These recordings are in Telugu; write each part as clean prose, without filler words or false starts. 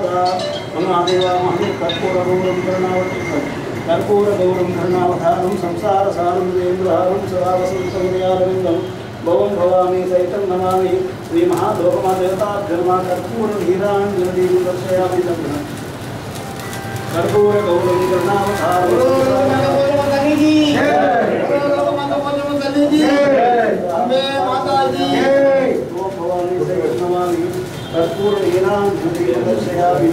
सर्वदा महादेवा कर्पूरगौरं कर्णावतारं संसारसारं देन्द्रहारं सदा वसन्तमुदयारविन्दं भवं भवामि सहितं नमामि श्रीमहालोकमादेवताभ्यर्मा कर्पूरवीराञ्जलिं दर्शयामि तद् कर्पूरगौरं कर्णावतारं कर्पूरवीराञ्जलिं दर्शयामि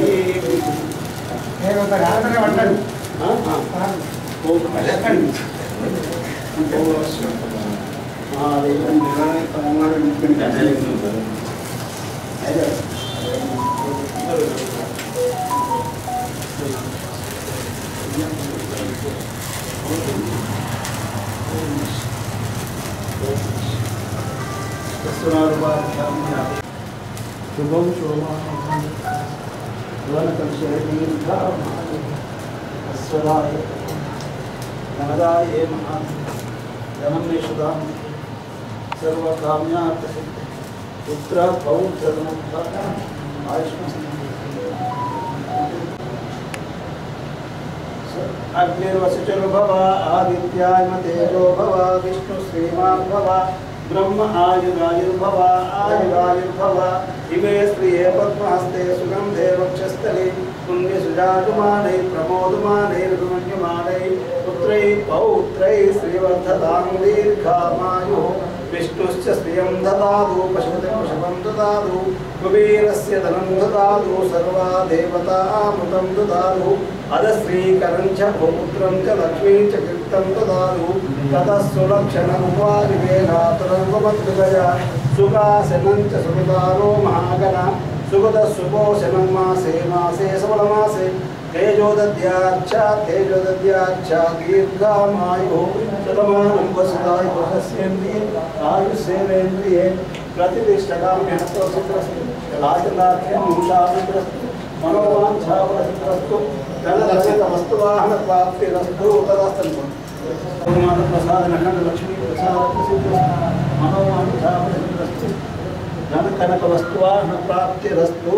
शुभम शोभा स्वराय नमदाय महाधनमेशुदां सर्वकाम्यार्थसिद्धि पुत्र पौत्रधनमुद्धार अग्निर्वसुचरो भव आदित्याय तेजो भव विष्णु श्रीमान् भव ब्रह्म आयुरायुर्भव आयुरायुर्भव इमे स्त्रिये पद्महस्ते सुगन्धे वक्षस्थले पुण्यसुजातुमानै प्रमोदमानै ऋतुमन्युमानै पुत्रैः पौत्रैः श्रीवर्धतां दीर्घामायुः विष्णुश्च श्रियं ददातु पशुपतिं पशुपं ददातु कुबेरस्य धनं ददातु सर्वा देवता अमृतं ददातु अधश्रीकरं च भूपुत्रं च लक्ष्मीं च कीर्तं ददातु ततः सुलक्षणमुपादिवेदातरङ्गमद्विगया सुखासनं च सुखदारो महागण सुखदः सुपोषणं मासे मासे सबलमासे तेजोदध्याच्छ दीर्घामायुः शतमानं वसुधाय वहस्येन्द्रिये आयुष्येवेन्द्रिये प्रतिष्ठकाम्यस्तु राजनाथ्यं मूषाभित्रस्तु मनोवाञ्छाफलसिद्धिरस्तु धनधनिकवस्तुवाहनप्राप्तिरस्तु तदस्तु लक्ष्मी प्रसादप्रसिद्धिरस्तु मनोवाञ्छाफलसिद्धिरस्तु धनकनकवस्तुवाहनप्राप्तिरस्तु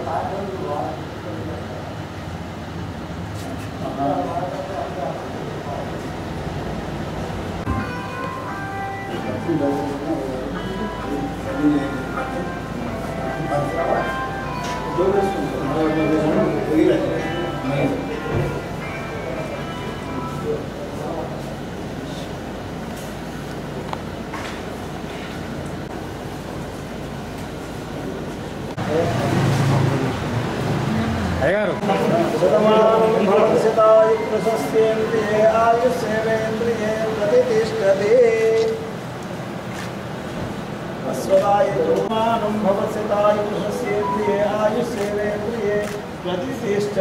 प्रशस्तेन्द्रिये आयुष्येवेन्द्रिये प्रतिष्ठते अस्वदाय मानं भवस्यताय प्रशस्तेन्द्रिये आयुष्येवेन्द्रिये प्रतिष्ठते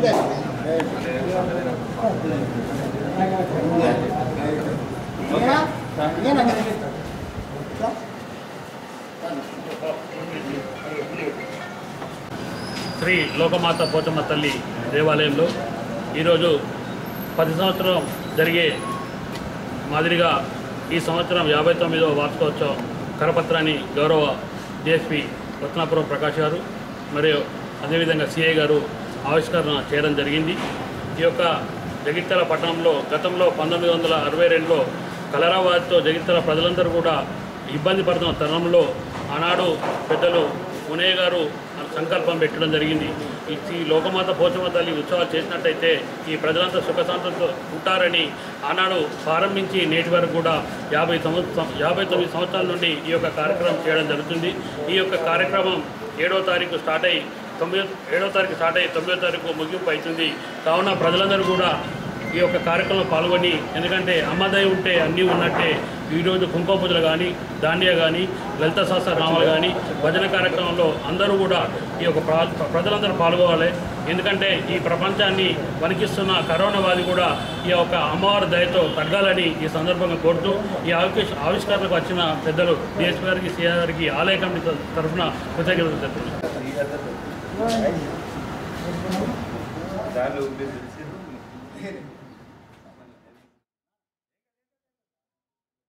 Yeah. శ్రీ లోకమాత పోచమ్మ తల్లి దేవాలయంలో ఈరోజు 10 సంవత్సరం జరిగే మాదిరిగా ఈ సంవత్సరం 59వ వార్షికోత్సవ కరపత్రాన్ని గౌరవ డిఎస్పి రత్నాపురం ప్రకాష్ గారు మరియు అదేవిధంగా సిఐ గారు ఆవిష్కరణ చేయడం జరిగింది. ఈ యొక్క జగిత్యాల పట్టణంలో గతంలో 1962లో కలరా వ్యాధితో జగిత్యాల ప్రజలందరూ కూడా ఇబ్బంది పడుతున్న తరుణంలో ఆనాడు పెద్దలు మునయ్య గారు సంకల్పం పెట్టడం జరిగింది. ఈ లోకమాత పోచమ్మ తల్లి ఉత్సవాలు చేసినట్టయితే ఈ ప్రజలంతా సుఖశాంతంతో ఉంటారని ఆనాడు ప్రారంభించి నేటి వరకు కూడా 59 సంవత్సరాల నుండి ఈ యొక్క కార్యక్రమం చేయడం జరుగుతుంది. ఈ యొక్క కార్యక్రమం 7వ తారీఖు స్టార్ట్ అయ్యి 9వ తారీఖు ముగింపు అవుతుంది. కావున ప్రజలందరూ కూడా ఈ యొక్క కార్యక్రమంలో పాల్గొని, ఎందుకంటే అమ్మదయ ఉంటే అన్నీ ఉన్నట్టే, ఈరోజు కుంకుమ పూజలు కానీ, దాండియా కానీ, లలిత సహస్రనామాలు కానీ, భజన కార్యక్రమంలో అందరూ కూడా ఈ యొక్క ప్రజలందరూ పాల్గొవాలి. ఎందుకంటే ఈ ప్రపంచాన్ని వణికిస్తున్న కరోనా వ్యాధి కూడా ఈ యొక్క అమ్మవారి దయతో తగ్గాలని ఈ సందర్భంగా కోరుతూ ఈ ఆవిష్కరణకు వచ్చిన పెద్దలు డిఎస్పీ గారికి, సిఐ గారికి ఆలయ కమిటీ తరఫున కృతజ్ఞతలు తెలుపుతున్నాను.